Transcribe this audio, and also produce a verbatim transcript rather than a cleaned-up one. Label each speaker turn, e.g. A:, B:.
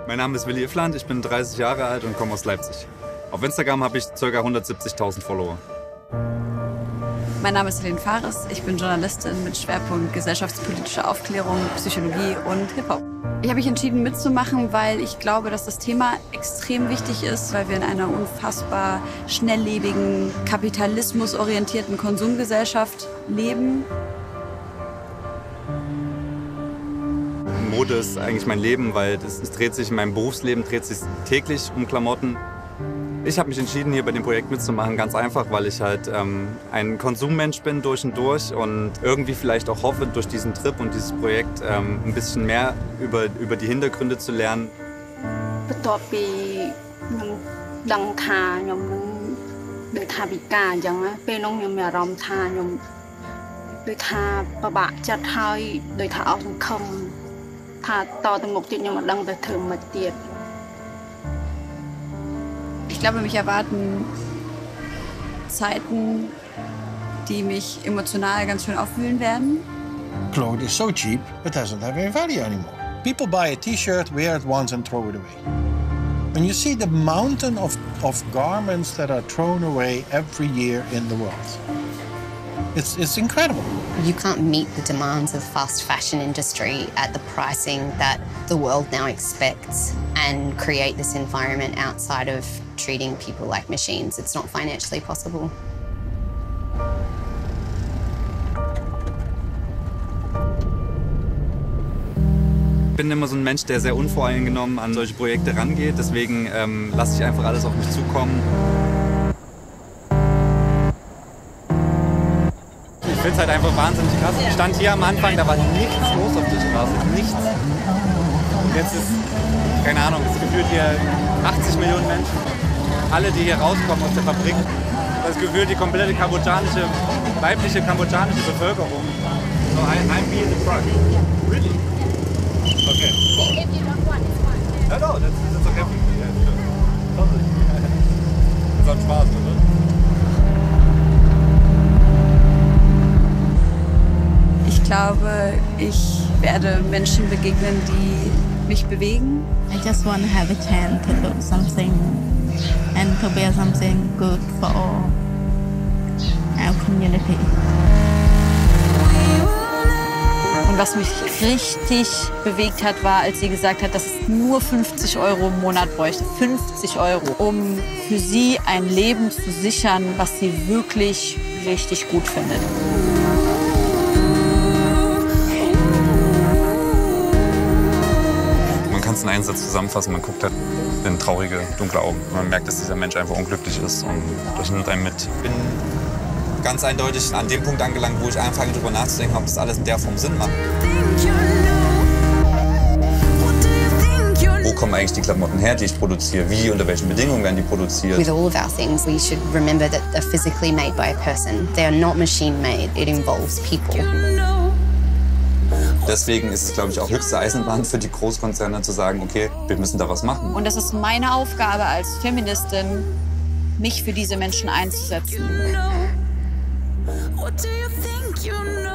A: Mein Name ist Willi Iffland, ich bin dreißig Jahre alt und komme aus Leipzig. Auf Instagram habe ich ca. hundertsiebzigtausend Follower.
B: Mein Name ist Helene Fares, ich bin Journalistin mit Schwerpunkt gesellschaftspolitische Aufklärung, Psychologie und Hip-Hop. Ich habe mich entschieden mitzumachen, weil ich glaube, dass das Thema extrem wichtig ist, weil wir in einer unfassbar schnelllebigen, kapitalismusorientierten Konsumgesellschaft leben.
A: Mode ist eigentlich mein Leben, weil es, es dreht sich in meinem Berufsleben dreht sich täglich um Klamotten. Ich habe mich entschieden, hier bei dem Projekt mitzumachen, ganz einfach, weil ich halt ähm, ein Konsummensch bin durch und durch und irgendwie vielleicht auch hoffe, durch diesen Trip und dieses Projekt ähm, ein bisschen mehr über, über die Hintergründe zu lernen.
B: Ich glaube, mich erwarten Zeiten, die mich emotional ganz schön aufwühlen werden.
C: Clothes is so cheap, it doesn't have any value anymore. People buy a T-shirt, wear it once and throw it away. When you see the mountain of, of garments that are thrown away every year in the world, it's, it's incredible.
D: You can't meet the demands of the fast fashion industry at the pricing that the world now expects and create this environment outside of treating people like machines. It's not financially possible.
A: Ich bin immer so ein Mensch, der sehr unvoreingenommen an solche Projekte rangeht. Deswegen ähm, lasse ich einfach alles auf mich zukommen. Ich finde es halt einfach wahnsinnig krass. Ich stand hier am Anfang, da war nichts los auf der Straße. Nichts. Und jetzt ist, keine Ahnung, es gefühlt hier achtzig Millionen Menschen. Alle, die hier rauskommen aus der Fabrik. Das gefühlt die komplette kambodschanische, weibliche kambodschanische Bevölkerung. So, I, I'm be in the front. Really? Okay.
E: If you don't want, it's fine.
A: No, no, that's, that's okay. Yeah, sure. Totally. Das hat Spaß, oder?
B: Ich glaube, ich werde Menschen begegnen, die mich bewegen.
F: I just want to have a chance to do something and to be something good for our community.
B: Und was mich richtig bewegt hat, war, als sie gesagt hat, dass es nur fünfzig Euro im Monat bräuchte. fünfzig Euro, um für sie ein Leben zu sichern, was sie wirklich richtig gut findet.
A: Man kann es in einen Satz zusammenfassen, man guckt halt in traurige, dunkle Augen. Man merkt, dass dieser Mensch einfach unglücklich ist und das nimmt einen mit. Ich bin ganz eindeutig an dem Punkt angelangt, wo ich anfange, darüber nachzudenken, ob das alles in der Form Sinn macht. Wo kommen eigentlich die Klamotten her, die ich produziere? Wie, unter welchen Bedingungen werden die produziert?
D: With all of our things, we should remember that they're physically made by a person. They are not machine made. It involves people.
A: Deswegen ist es, glaube ich, auch höchste Eisenbahn für die Großkonzerne zu sagen, okay, wir müssen da was machen.
B: Und das ist meine Aufgabe als Feministin, mich für diese Menschen einzusetzen.
E: What do you think you know?